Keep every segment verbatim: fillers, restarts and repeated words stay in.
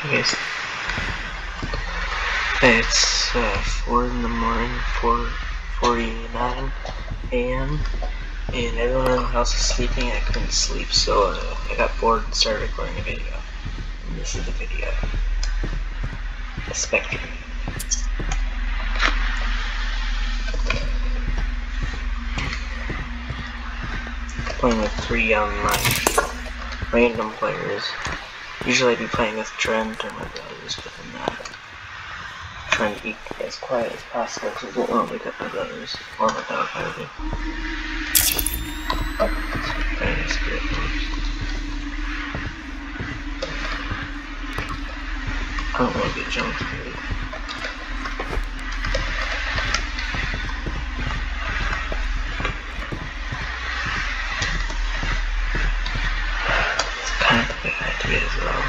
Yes. It's uh, four in the morning, four forty-nine a m and everyone in the house is sleeping. I couldn't sleep, so uh, I got bored and started recording a video. And this is the video. The Spectre. Playing with three young, like, random players. Usually I'd be playing with Trent or my brothers, but then not. Trying to be as quiet as possible because I don't want to wake up my brothers or my dog, either. Kind of spirit moves. I don't want to get jumped scared. It's kind of a good idea as well.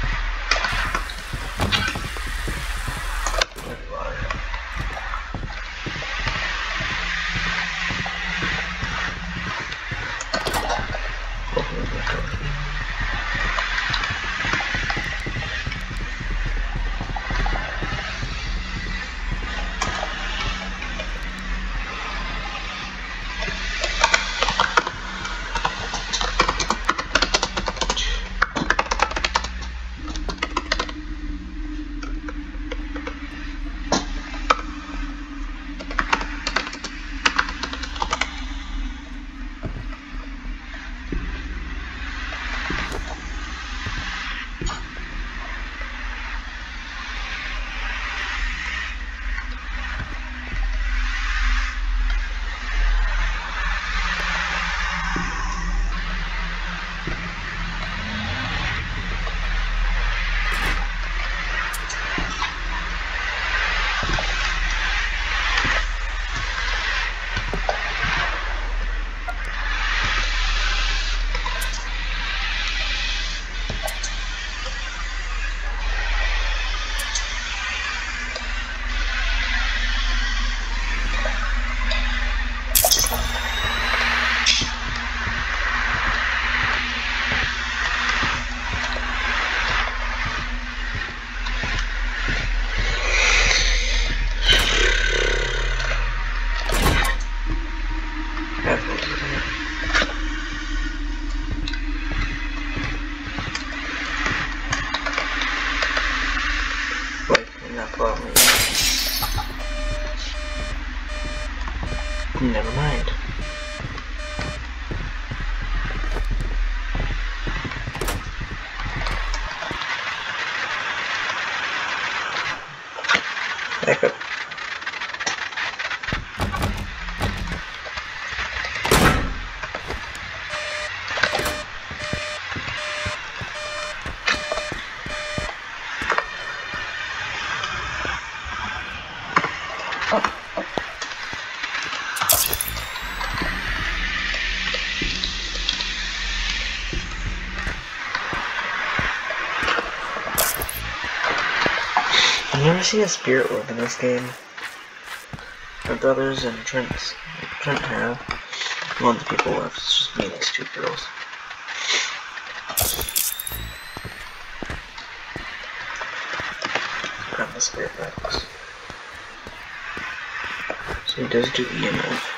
Never mind. Back up. I've never seen a spirit orb in this game. My brothers and Trent's, Trent have. One of the people left, it's just me and these two girls. Grab the spirit box. So he does do E M F.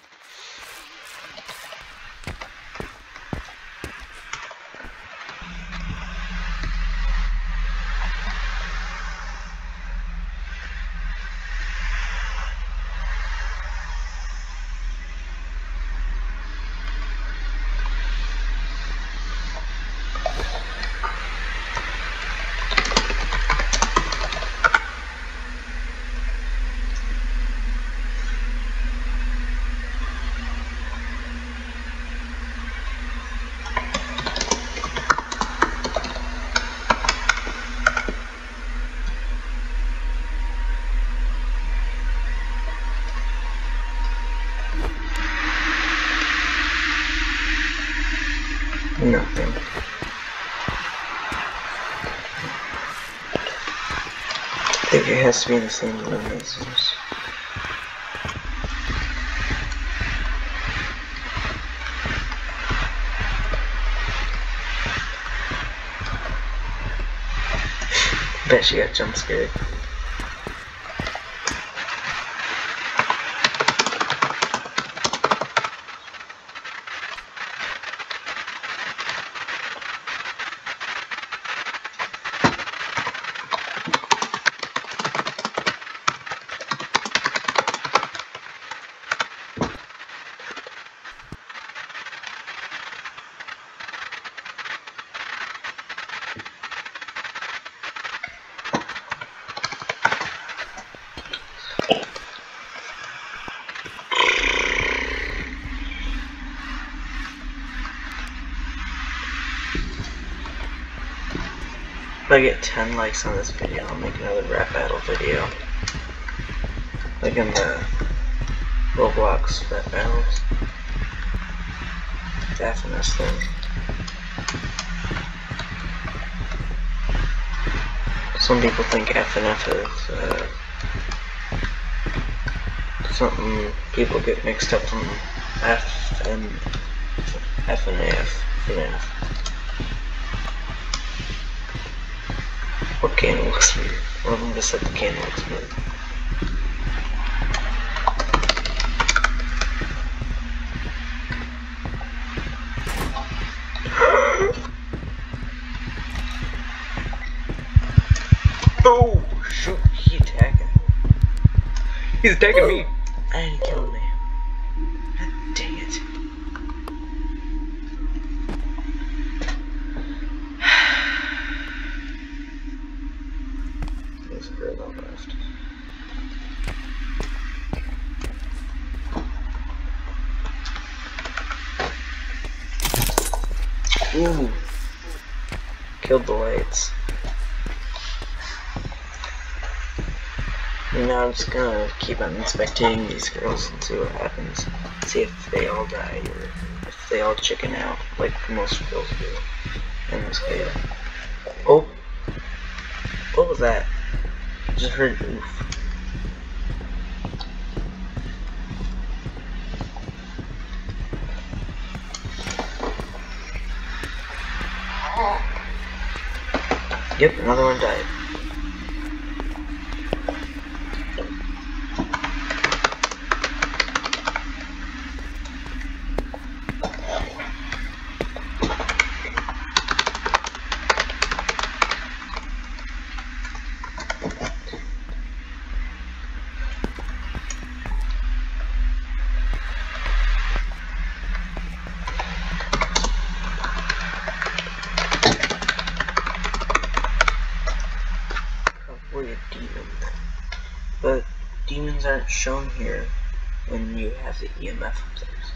Nothing. I think it has to be in the same room as this. Bet she got jump scared. If I get ten likes on this video, I'll make another rap battle video. Like in the Roblox rap battles. Definitely. Some people think F N F is uh, something people get mixed up from F and F and F. F and F. What can looks weird? One of them just said the can looks weird. Oh shoot, he's attacking. He's attacking me. And he killed me. God dang it. There's a girl on the left. Ooh. Killed the lights. And now I'm just gonna keep on inspecting these girls and see what happens. See if they all die or if they all chicken out, like most girls do in this game. Oh! What was that? I just heard oof. Yep, another one died. Probably a demon, but demons aren't shown here when you have the E M F up there. So.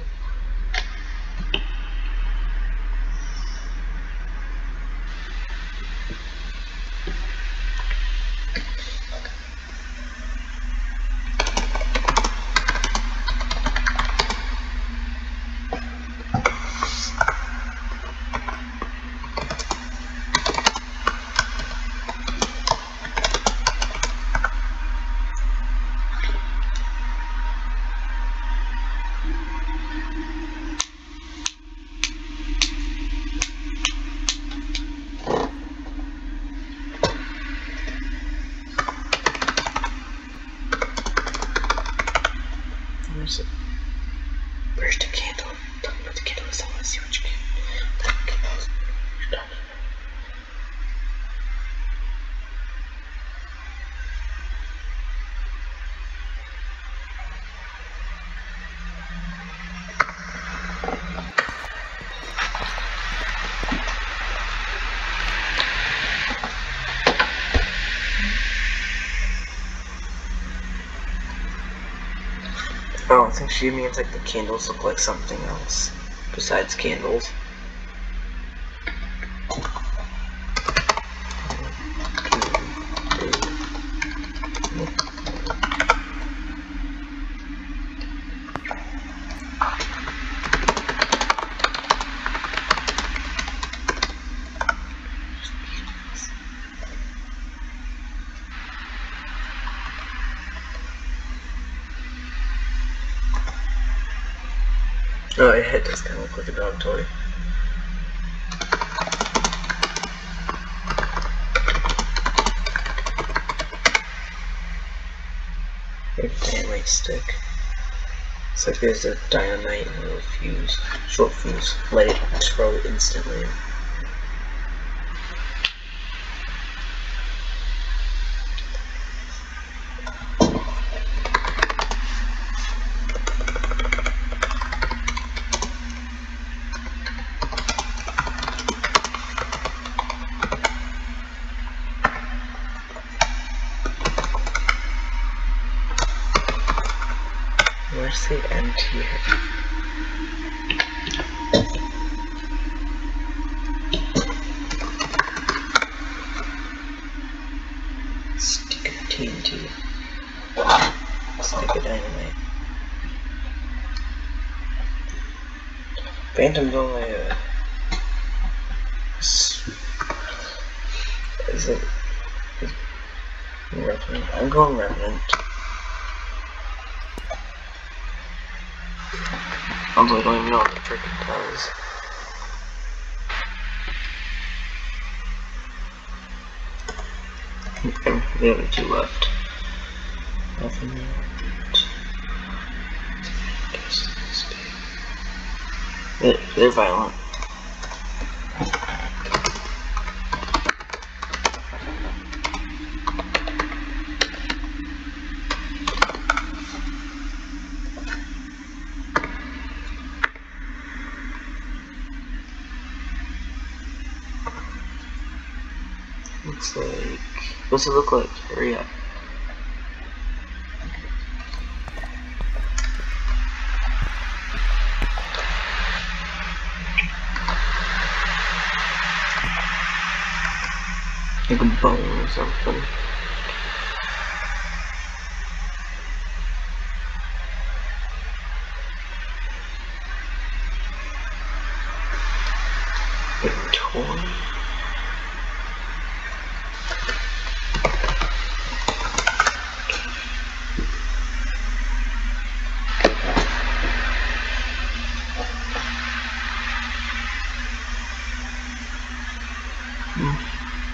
Where's it? Where's the candle? Tell me what the candle is. I want to see what you can. Tell me what the candle is. Oh, I think she means like the candles look like something else besides candles. Oh, yeah, it does kind of look like a dog toy. stick. It's like there's a dynamite and a little fuse, short fuse. Light it, throw it instantly. Where's the end here? Stick a T N T. Stick a dynamite. Phantom's only a... Is it... Is Revenant? I'm going Revenant. Although I don't even know what the trick it does. And the other two left. Nothing left. They're, they're violent. Looks like... What's it look like? Hurry up. Like a bone or something. A toy? Hmm.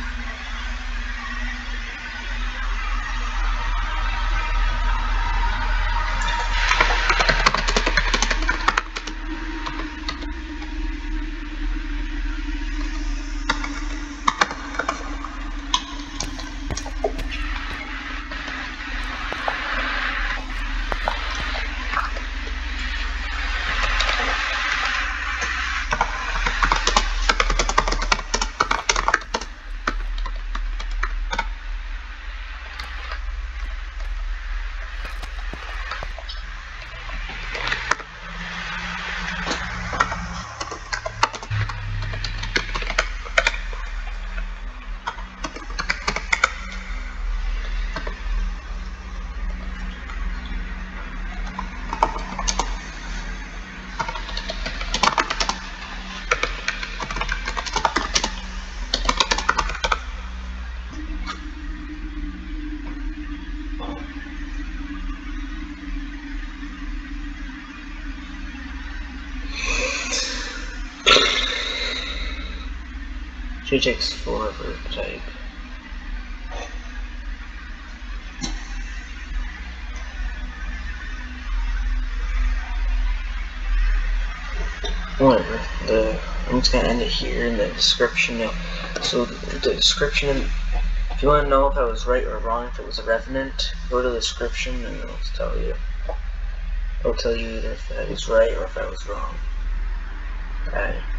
She takes forever to type. Whatever. The I'm just gonna end it here in the description. Now. So the, the description. If you want to know if I was right or wrong, if it was a Revenant, go to the description and it'll tell you. It'll tell you either if I was right or if I was wrong. Alright.